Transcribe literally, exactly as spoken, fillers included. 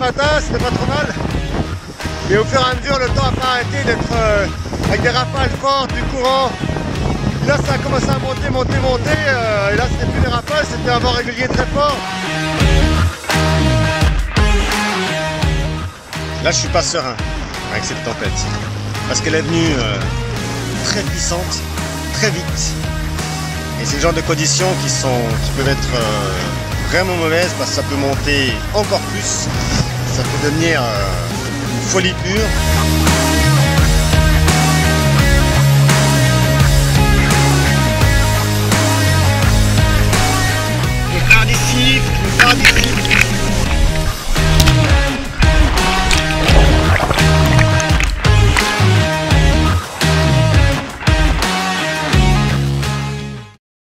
matin, c'était pas trop mal. Et au fur et à mesure, le temps n'a pas arrêté d'être euh, avec des rafales fortes, du courant. Là, ça a commencé à monter, monter, monter. Euh, et là, c'était plus des rafales, c'était un vent régulier très fort. Là, je suis pas serein avec cette tempête. Parce qu'elle est venue euh, très puissante, très vite. Et c'est le genre de conditions qui, sont, qui peuvent être euh, vraiment mauvaises parce que ça peut monter encore plus. Ça peut devenir euh, une folie pure.